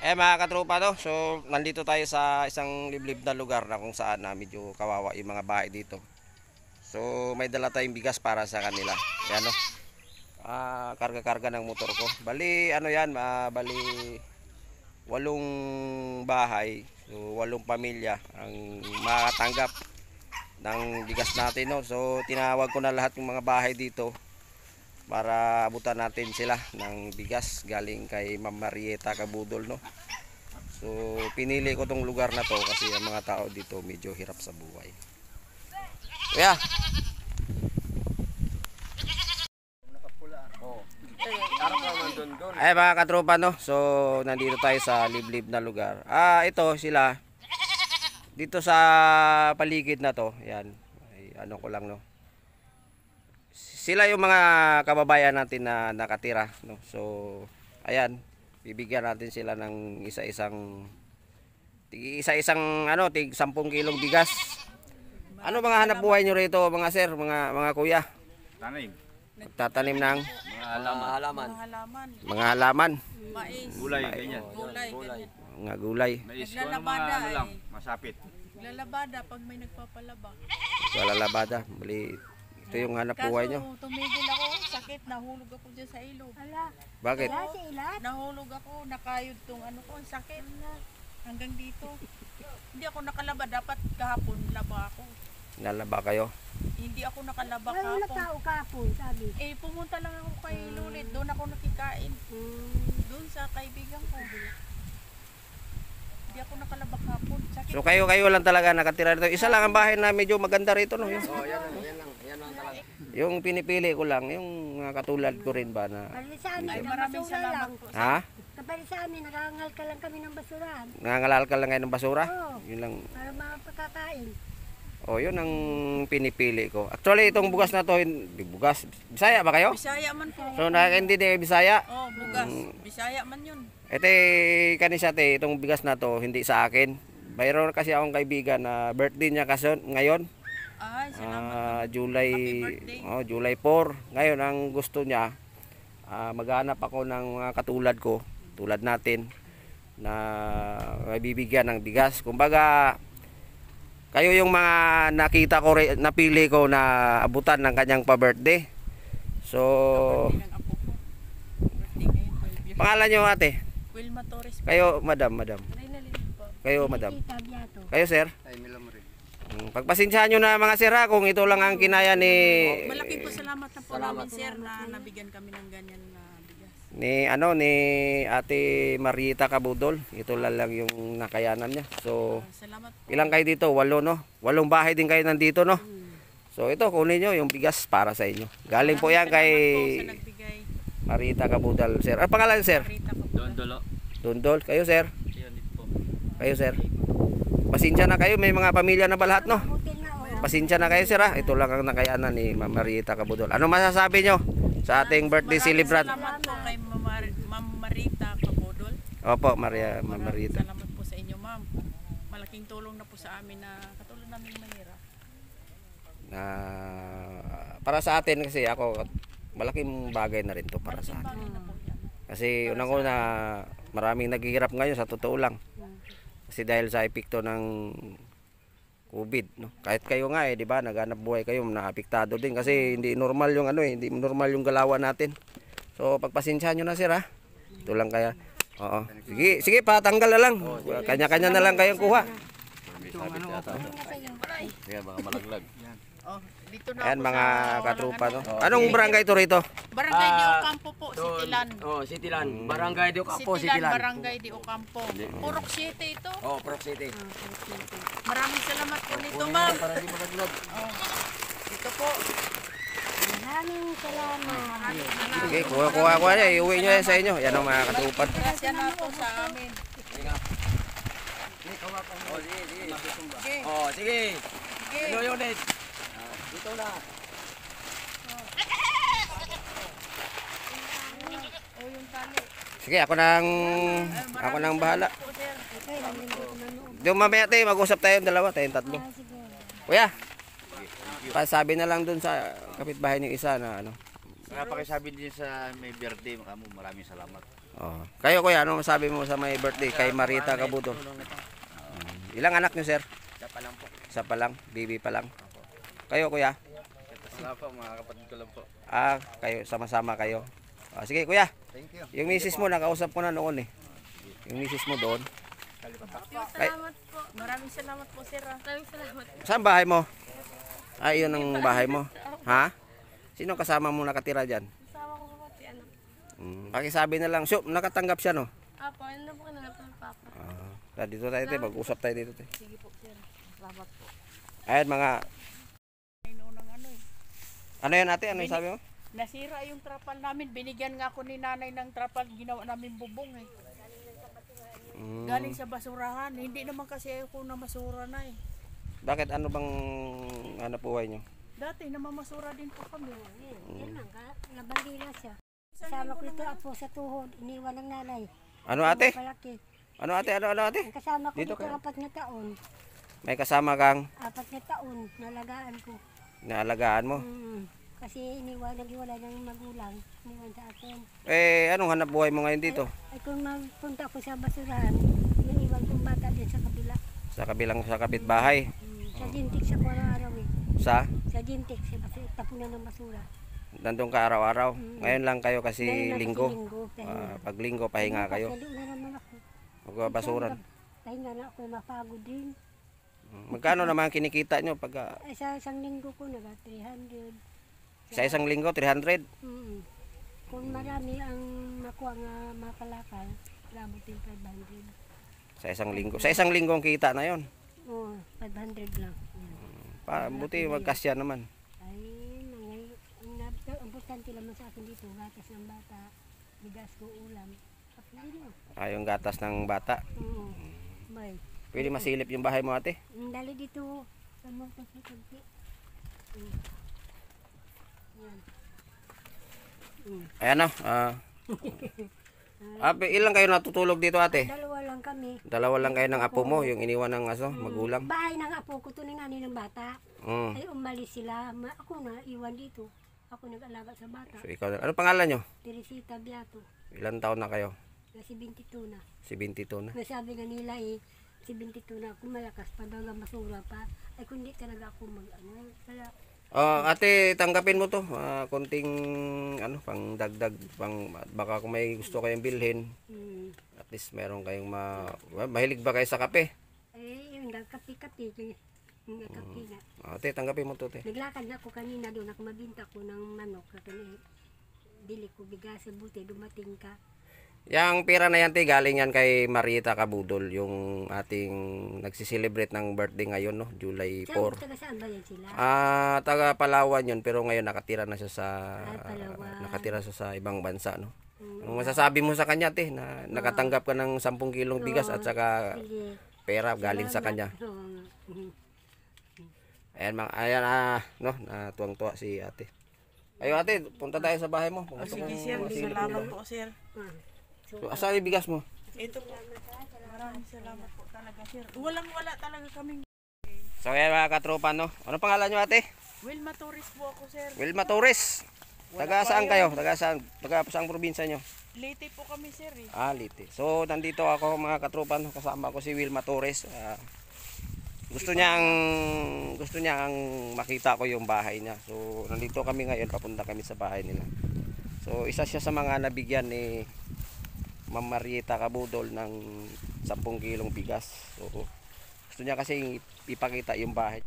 Mga katropa no, so nandito tayo sa isang liblib na lugar na kung saan na medyo kawawa yung mga bahay dito. So may dala tayong bigas para sa kanila. Ayan no. Karga-karga ng motor ko. Bali ano yan, bali 8 bahay, so 8 pamilya ang makatanggap ng bigas natin no. So tinawag ko na lahat ng mga bahay dito para abutan natin sila ng bigas galing kay Ma'am Marieta Cabudol no. So pinili ko tong lugar na to kasi ang mga tao dito medyo hirap sa buhay. Kuya. Ay mga katropa no. So nandito tayo sa liblib na lugar. Ito sila dito sa paligid na to. Yan. Ay, ano ko lang no. Sila yung mga kababayan natin na nakatira no. So ayan, bibigyan natin sila ng isa-isang ano, tig 10 kilong bigas. Ano mga hanap buhay nyo rito mga sir, mga kuya? Tanim. Magtatanim ng Mga halaman. mga halaman, Mais. Gulay, ganyan. Gulay, ganyan. mga gulay. Mais ko, ano Naglalabada mga ano lang, eh. masapit. Lalabada pag may nagpapalaba. Wala labada. Bali, ito yung hanap buhay nyo. Kaso tumigil ako, sakit, nahulog ako dyan sa ilog. Bakit? Nahulog ako, nakayod tong ano ko, sakit. Hanggang dito. Hindi ako nakalaba, dapat kahapon laba ako. Nalaba kayo? Hindi ako nakalaba Wala kahapon. tao kapon, sabi. Pumunta lang ako kay Lulit, doon ako nakikain. Doon sa kaibigan ko. Hindi ako nakalaba kahapon. Sakit. So kayo lang talaga nakatira dito. Isa lang ang bahay na medyo maganda rito no. Yan lang talaga. Yung pinipili ko lang, yung mga katulad ko rin ba na Kapali sa amin, Ay, ang maraming basura salamat lang. po. ha? Kapali sa amin, nakakangal ka lang kami ng basurahan. Nangangalal ka lang ngayon ng basura? Oo. Yun lang. Para makapagkakain. Oh, yun ang pinipili ko. Actually, itong bugas na to, hindi bugas. Bisaya ba kayo? Bisaya man po. So, nakakaintindi kayo Bisaya? Oh, bugas. Bisaya man yun. Ito, kanisa te, itong bigas na to, hindi sa akin. Mayroon kasi akong kaibigan na birthday niya kasi ngayon. Ay, salamat. July, Happy birthday. July 4. Ngayon, ang gusto niya, maghanap ako ng mga katulad ko, tulad natin, na bibigyan ng bigas. Kumbaga, kayo yung mga nakita ko, napili ko na abutan ng kanyang pa-birthday. So, Birthday ng apo ko. Birthday ngayon. pangalan nyo ate? Wilma Torres. Kayo, madam. Rinalin po. Kayo, madam. Tita Biato. Kayo, sir? Ay, milam rin. Pagpasensyahan nyo na mga sir ha, kung ito lang ang kinaya Malaking po salamat na po namin, sir, na nabigyan kami ng ganyan na bigas. ni Ate Marieta Cabudol. Ito lang yung nakayanan niya. So, Salamat po. ilang kayo dito? 8 no? 8 bahay din kayo nandito no? So, ito kunin nyo yung bigas para sa inyo. Galing po yan kay Salamat po sa nagbigay. Marieta Cabudol, sir. Pangalan sir? Marita ko po. Doon dulo. Dundol. Kayo sir? Yan po. Kayo sir? Pasensya na kayo, may mga pamilya na ba lahat no? Buti na o. Pasensya na kayo sir ha. Ito lang ang nakayanan ni Ma'am Marieta Cabudol. Ano masasabi nyo sa ating birthday Maraming celebrant? Salamat po kay Ma'am Marita Kapodol. Opo, Ma'am Marieta. Salamat po sa inyo, ma'am. Malaking tulong na po sa amin na katulad namin mahirap. Na para sa atin kasi ako malaking bagay na rin to para sa atin. Bagay na po yan. Kasi unang-una maraming naghihirap ngayon sa totoo lang. Kasi dahil sa epekto ng COVID, no. Kahit kayo nga di ba, naghanap buhay kayo, naapektado din kasi hindi normal yung hindi normal yung galawan natin. So pagpasensyahan niyo na sir ha. Ito lang kaya. Oo. Sige, patanggal na lang. Kanya-kanya na lang kayong kuha. Yan, mga malaglag. Oh, dito na Ayan ako mga sa katrupa no. walang Anong barangay to rito? Barangay de Ocampo po, Sitilan. Oh, Sitilan. Barangay de Ocampo, Sitilan, Barangay de Ocampo. Purok 7 ito. Oh, Proc City. Maraming salamat po nito, ma'am. Para di malaglag. Oh. Dito po. Maraming salamat. Sige, kuha niya. Iuwi nyo yan sa inyo. Yan ang mga katrupa. Grasya na po sa amin. Oh, sige, sige. Sige. Oh, sige. Sige. Ano yun, Ned? Dito na. O yung tali. Sige, ako nang bahala. Po, sir. Okay, lalagyan ko manood. Yung mamaya tayo, mag-usap tayong dalawa, tayong tatlo. Siguro. Kuya, pasabi na lang dun sa kapitbahay ng isa na ano. Saka pakisabi din sa may birthday, maraming salamat. Oh. Kayo kuya, ano masabi mo sa may birthday kay Marita Cabudol? Ilang anak niyo, sir? Siya pa lang po. Isa pa lang, baby pa lang. Kayo kuya? Wala po, mga kapatid ko lang po. Ah, kayo sama-sama kayo. Ah, sige kuya. Thank you. Yung misis mo nakausap ko na noon eh. Yung misis mo doon. Salamat po. Maraming salamat po, sir. Maraming salamat. Saan bahay mo? Ah, yun ang bahay mo. Ha? Sino kasama mo nakatira diyan? Kasama ko po pati anak. Pakisabi na lang, nakatanggap siya no. Apo, ano po kanila po ng papa? Dito tayo, te. Mag-usap tayo dito, te. Sige po, sir. Salamat po. Ayan mga, Ay, noon ang ano eh. ano yan ate? Ano yung sabi mo? Nasira yung trapal namin. Binigyan nga ako ni nanay ng trapal. Ginawa namin bubong eh. Galing sa basurahan. Hindi naman kasi ako na masura na eh. Bakit ano bang ano buhay nyo? Dati namamasura din po kami. Yan lang ka, labandila siya. Kasama ko ito apo sa tuhod, iniwan ng nanay. Ano ate? Palaki. Ano ate? Ano ate? Ang kasama ko Dito dito, kayo. 4 na taon. May kasama kang 4 na taon, nalagaan ko. naalagaan mo. Kasi naghiwalay ng magulang, iniwan sa akin. Eh, anong hanap buhay mo ngayon dito? Ay kung magpunta ko sa basurahan, iniwan kong bata din sa kabila. Sa kapitbahay. Sa Jintik sa araw-araw eh. Sa Jintik, sa tapunan ng basura. Nandun ka araw-araw. Ngayon lang kayo kasi Ngayon lang linggo. kasi linggo, pahinga. Pag linggo, pahinga kayo. Kasi doon na naman ako. Magbabasuran. Pahinga na ako, mapagod din. Magkano naman kinikita nyo pag Ay, sa isang linggo ko, naga 300. sa isang linggo, 300? Kung marami ang makuha nga makalakal, labot yung 500. Sa isang linggo. Sa isang linggo ang kita na yon. Oo, 500 lang. Yan. Buti magkasya naman. Ay, ang importante naman sa akin dito, gatas ng bata, bigas ko ulam. Kapili mo. Yung gatas ng bata. Oo. May. Pwede masilip yung bahay mo ate. Dali dito. Sa mga pagkakampi. Yan. Ayan o. Ilang kayo natutulog dito ate? Dalawa lang kami. Dalawa lang kayo ng apo mo, yung iniwan ng magulang. Bahay ng apo ko, ito ni nanay ng bata. Mm. Ay umalis sila. Ako na, iwan dito. Ako nag-alaga sa bata. So ikaw, ano pangalan nyo? Teresita Beato. Ilang taon na kayo? Kasi 22 na. Si 22 na. Nasabi nga nila si 22 na ako malakas pa daw nga masura pa. Ay kung di talaga ako kaya Ate, tanggapin mo to. Konting pang dagdag, baka kung may gusto kayong bilhin, at least meron kayong mahilig ba kayo sa kape? yung kapi-kapi. Yung kapi na. Ate, tanggapin mo to, te. Naglakad na ako kanina doon. Ako mabinta ko ng manok. Dili ko bigas. Buti dumating ka. Yang pera na yan, te, galing yan kay Marita Cabudol, yung ating nagsiselebrate ng birthday ngayon, no? July 4. Taga saan ba yan sila? Taga Palawan yun, pero ngayon nakatira na siya sa Palawan. nakatira siya sa ibang bansa, no? Ang masasabi mo sa kanya, te, na nakatanggap ka ng 10 kilong bigas at saka Sige. pera galing sa kanya. Ayan, no, natuwang-tuwa si ate. Ayo ate, punta tayo sa bahay mo. Sige, sir. Salamat po, sir. So, asan yung bigas mo? Ito po. Maraming salamat po talaga, sir. Walang-wala talaga kaming. So ayan mga katropa, no? Ano pangalan nyo ate? Wilma Torres po ako, sir. Wilma Torres. Taga saan kayo? Taga saang probinsya nyo? Late po kami, sir. Lite. So nandito ako mga katropa, no? Kasama ko si Wilma Torres. Gusto niya ang makita ko yung bahay niya. So nandito kami ngayon, papunta kami sa bahay nila. So isa siya sa mga nabigyan ni Ma'am Marita Cabudol ng 10 kilong bigas. So gusto niya kasi ipakita yung bahay.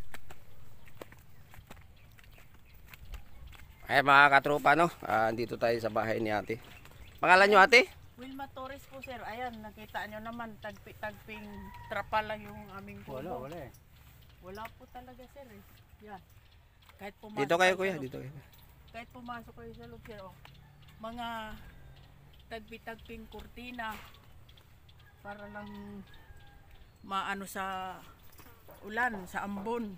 Ay mga katropa, no? Dito tayo sa bahay ni ate. Pangalan nyo ate? Wilma Torres po, sir. Ayan, nakita nyo naman, tagping trapal lang yung aming kubo. Wala po talaga, sir. Yan. Kahit pumasok Dito kayo sa kuya, loob. dito kayo. Kahit pumasok kayo sa loob, sir. Mga tagping kurtina para lang maano sa ulan, sa ambon.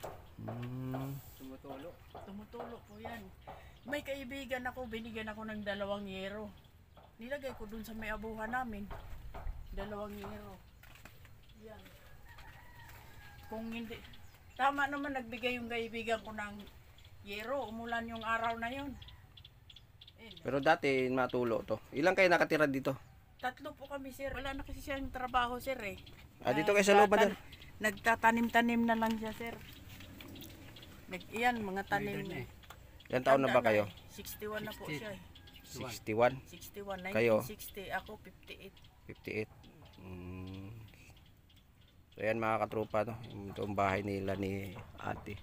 Tumutulo po yan. May kaibigan ako, binigyan ako ng 2 yero. Nilagay ko dun sa may abuhan namin. 2 yero. Yan. Kung hindi, tama naman nagbigay yung kaibigan ko ng yero. Umulan yung araw na yun. Pero dati matulo to. Ilang kayo nakatira dito? Tatlo po kami, sir. Wala na kasi siyang trabaho, sir eh. Dito kayo sa loob, Madam. Nagtatanim-tanim na lang siya, sir. Iyan, mga tanim. Ilan taon na ba kayo? 61 na po siya eh. 61? 61, Kayo? 1960. Ako 58. 58. So yan mga katropa, no? Itong bahay nila ni ate.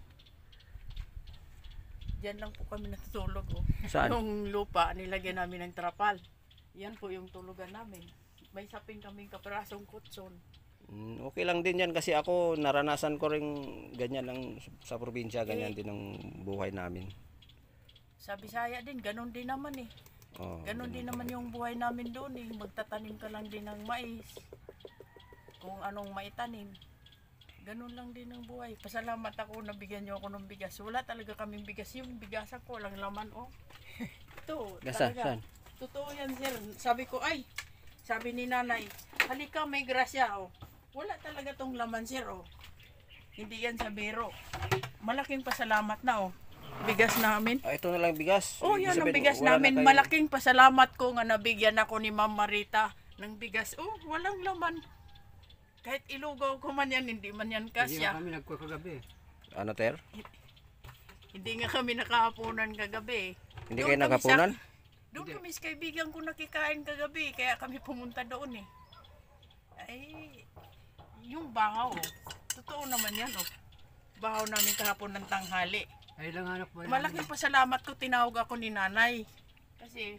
Diyan lang po kami natutulog. Oh. Saan? Yung lupa, nilagyan namin ng trapal. Yan po yung tulugan namin. May saping kaming kaprasong kutson. Okay lang din yan kasi ako naranasan ko rin ganyan lang sa probinsya, ganyan din ang buhay namin. Sa Bisaya din, ganun din naman eh. Oh, Ganun din naman yung buhay namin doon eh. Magtatanim ka lang din ng mais. Kung anong maitanim. Ganun lang din ang buhay. Pasalamat ako, nabigyan niyo ako ng bigas. Wala talaga kaming bigas. Yung bigasan ko, walang laman oh. Ito, Gasa, talaga. saan? Totoo yan, sir. Sabi ko, sabi ni nanay, halika, may grasya oh. Wala talaga tong laman, sir oh. Hindi yan sa biro. Malaking pasalamat na oh. Bigas namin. Ito na lang bigas. Oh, Ibig yan ang sabihin, bigas wala na namin. kayo- Malaking pasalamat ko nga nabigyan ako ni Ma'am Marita ng bigas. Oh, walang laman. Kahit ilugaw ko man yan, hindi man yan Hindi nga kasya. kami nagkuha kagabi. Ano, Ter? Hindi nga kami nakahaponan kagabi. Hindi Doon kayo kami naghapunan? Doon kami sa kaibigan ko nakikain kagabi, kaya kami pumunta doon eh. Ay, yung bahaw, oh. Totoo naman yan oh. Bahaw namin kahapon ng tanghali. Ay lang hanap mo. Malaking pasalamat ko, tinawag ako ni nanay. Kasi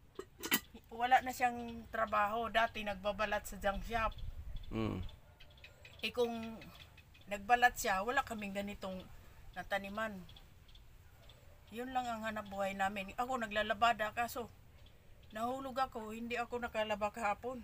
wala na siyang trabaho. Dati nagbabalat sa junk shop. Mm. Kung nagbalat siya, wala kaming ganitong nataniman. Yun lang ang hanap buhay namin. Ako naglalabada, kaso nahulog ako, hindi ako nakalaba kahapon.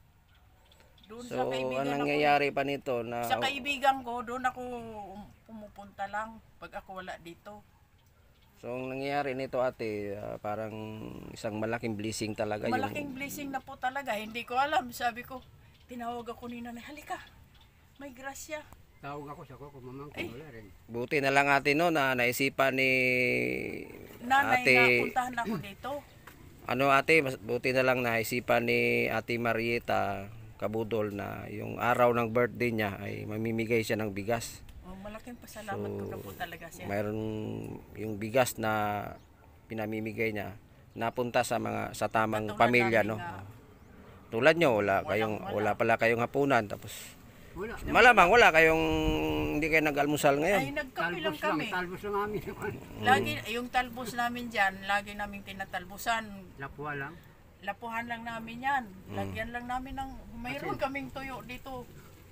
Doon So, sa kaibigan anong ako. nangyayari pa nito na Sa kaibigan ko, doon ako pumupunta lang pag ako wala dito. So, ang nangyayari nito ate, parang isang malaking blessing talaga Malaking blessing na po talaga. Hindi ko alam. Sabi ko, tinawag ako ni nanay, halika, may grasya. Tawag ako sa ko, mamang ko wala rin. Buti na lang ate no na naisipan ni Nanay, ate, napuntahan ako dito. ano ate, buti na lang naisipan ni Ate Marieta Kabudol na yung araw ng birthday niya ay mamimigay siya ng bigas. Oh, malaking pasalamat ko na po talaga siya. Mayroon yung bigas na pinamimigay niya napunta sa tamang Katulad pamilya namin no. nga, Tulad nyo, wala pala kayong hapunan tapos malamang wala kayong hindi kayo nag-almusal ngayon. ay, nagkape lang kami. Talbos lang amin. Lagi, yung talbos namin dyan, lagi namin tinatalbusan. Lapuha lang. Lapuhan lang namin yan. Lagyan lang namin ng, mayroon kaming tuyo dito.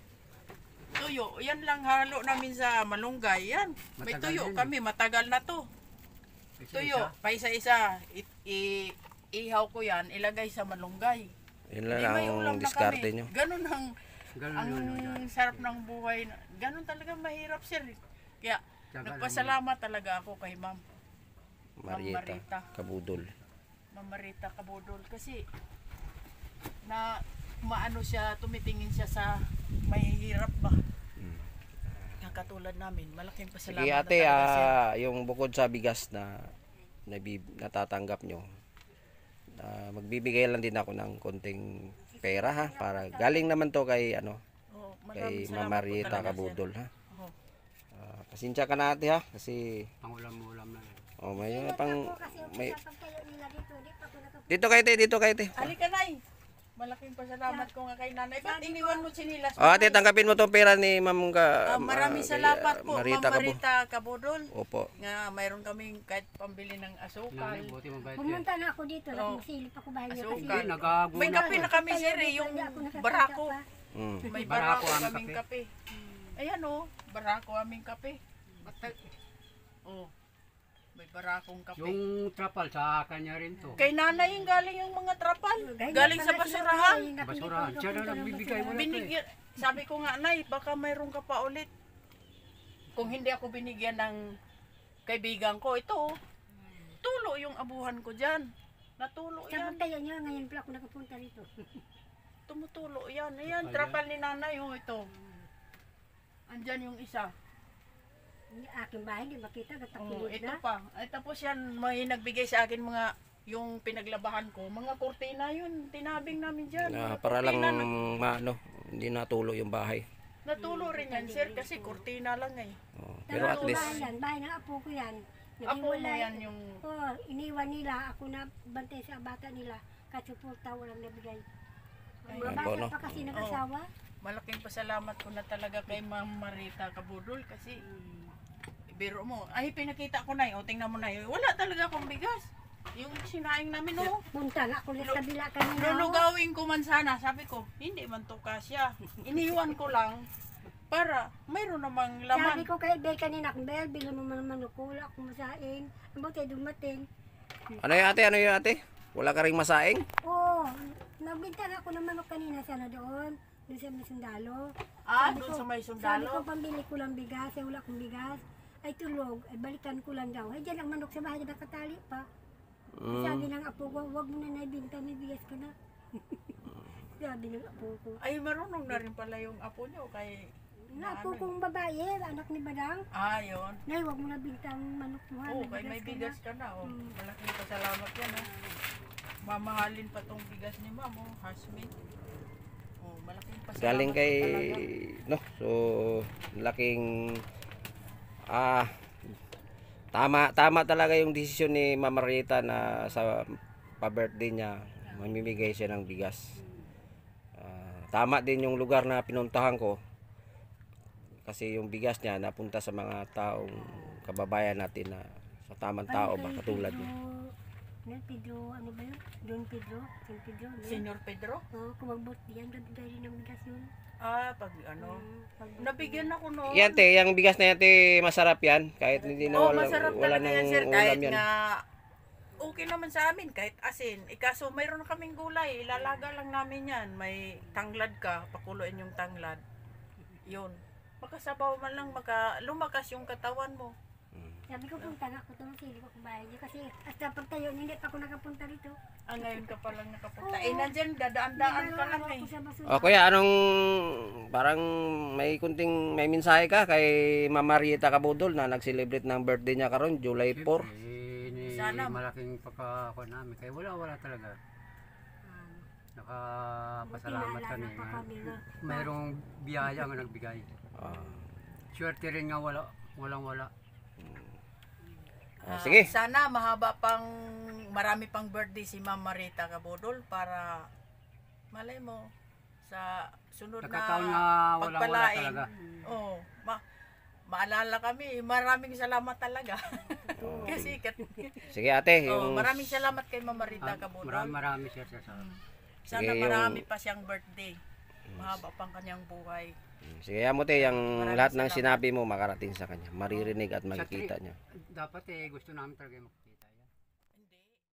Tuyo, yan lang halo namin sa malunggay. Yan, may Matagal tuyo din. kami, matagal na to. Tuyo, pa isa-isa, ihaw ko yan, ilagay sa malunggay. Yun lang Di, may ang ulam na diskarte kami. nyo. Ganun ang Ganun sarap ng buhay. Ganun talaga mahirap, sir. Kaya Tsaga nagpasalamat talaga ako kay Ma'am Marieta Marieta. Kabudol. Ma'am Marita Kabudol. Kasi na maano siya, tumitingin siya sa mahihirap ba. Katulad namin, malaking pasalamat Sige na ate, talaga, sir. yung bukod sa bigas na natatanggap nyo, magbibigay lang din ako ng konting pera ha, para galing naman to kay Oh, kay maraming Ma'am salamat po Marieta talaga, sir. Kabudol ha. Oh. Pasensya ka na ate ha, kasi Pangulam-ulam na. may pang may Pagtayo nila dito, di pa ako nakapunta. dito kay te. Halika, Nay. Malaking pasalamat ko nga kay nanay. Ba't iniwan mo sinilas? Oh, ate, tanggapin mo tong pera ni Ma'am Maraming kay, salamat po, Ma'am Marieta Marita Kabudol. Opo. Nga mayroon kaming kahit pambili ng asukal. Nanay, buti mabait yan. Pumunta na ako dito, Oh. nagsilip ako bahay niya Asukal. kasi. Hindi, nagaguna May kape ko. na kami, sir, eh, yung barako. Mm. May Barako barako ang kaming kape. Ayan oh, barako aming kape. Oh, may barakong kape. Yung trapal sa kanya rin to. Kay nanay yung galing yung mga trapal. Galing sa basurahan. Basurahan. Siya na nagbibigay mo na to eh. Binigyan, sabi ko nga, Nay, baka mayroon ka pa ulit. Kung hindi ako binigyan ng kaibigan ko, ito oh, tulo yung abuhan ko dyan. Natulo Sa yan. pagtayo niya, ngayon pala ako nakapunta rito. Tumutulo yan. Ayan, trapal ni nanay oh, ito. Andyan yung isa. Aking bahay, di makita, Oh, gatakilid ito na. pa. Ay, tapos yan, may nagbigay sa akin mga yung pinaglabahan ko, mga kortina yun, tinabing namin dyan. Mga Para lang kortina na- maano, hindi natulo yung bahay. Natulo rin yan, sir, kasi kortina lang eh. Oh, pero at least, bahay yan, bahay ng apo ko yan. Apo mo yan yung... Oh, iniwan nila, ako na bantay sa bata nila. Kasuporta, walang nabigay. Ang mga Ayan po, bata no? pa kasi nag-asawa. Malaking pasalamat ko na talaga kay Ma'am Marita Cabudol kasi biro mo. Ay, pinakita ko na o tingnan mo na wala talaga akong bigas. Yung sinaing namin, oh. Punta na ako sa kabila kanina. Lulugawin ko man sana. Sabi ko, hindi man to kasya. Iniwan ko lang para mayroon namang Sabi laman. ko kay Bel kanina, kung Bel, bilang mo man manukula, kung masaing. Ang buti dumating. ano yung ate, ano yung ate? Wala ka ring masaing? Oo, nagbintan ako ng manok kanina sana doon. Doon sa may sundalo. Ah, Sabi doon ko- sa may Sabi ko, sundalo. pambili ko lang bigas, eh, wala akong bigas. Ay tulog, ay balikan ko lang daw. Ay dyan ang manok sa bahay, nakatali pa. Sabi ng apo ko, wag mo na naibinta, may bigas ka na. Sabi ng apo ko. Ay, marunong na rin pala yung apo niyo kay... Na apo kong babae, anak ni Badang. Ah, yun. Nay, wag mo na binta ang manok mo. ha, Oo, kay may bigas ka na. Oh. Malaking pasalamat yan. Oh. Mamahalin pa tong bigas ni Ma'am. Oh, housemate. Oh, malaking pasalamat Galing kay, talaga. no, so, laking, tama talaga yung desisyon ni Mama Rita na sa pa-birthday niya, mamimigay siya ng bigas. Tama din yung lugar na pinuntahan ko. Kasi yung bigas niya napunta sa mga taong kababayan natin na sa tamang tao ba katulad niya. Pedro, ano ba yun? Don Pedro? Don Pedro? no? Senyor Pedro? Oo, kung mag-birthday yan, nabigay rin ng bigas yun. Ah, pag ano. Nabigyan ako noon. Yan te, yung bigas na yan te, masarap yan. Kahit hindi na Oo, wala, masarap wala talaga yan, nang sir. ulam Kahit yan. nga okay naman sa amin, kahit asin. Ikaso mayroon kaming gulay, ilalaga lang namin yan. May tanglad ka, pakuluin yung tanglad. Yun. Makasabaw man lang, lumakas yung katawan mo. Sabi ko, punta na ako doon, sili ko kumain niya. Kasi hasta pagtayo, hindi pa ako nakapunta rito. Ah, ngayon ka pa lang nakapunta. Eh, nandyan, dadaan-daan ka lang eh. Ako sa basura. O kuya, anong parang may may mensahe ka kay Mama Rita Cabudol na nag-celebrate ng birthday niya karon July 4. Sana. Malaking pagkakakuha namin. Kaya wala talaga. Nakapasalamat Pinaalala kami. pa kami na. Mayroong biyaya nga nagbigay. Swerte rin nga walang-wala. Sige. Sana marami pang birthday si Ma'am Marita Cabudol para malay mo sa sunod Nagkataon nga na walang-wala pagpalain. talaga. Oo. Maalala kami, maraming salamat talaga. Kasi Sige ate, yung maraming salamat kay Ma'am Marita Cabudol. Marami siya sa Sana Sige, marami pa siyang birthday. Mahaba pang kanyang buhay. sige mo te, yung Maraming lahat ng salamat. sinabi mo makarating sa kanya. Maririnig at makikita niya. dapat gusto namin talaga makikita.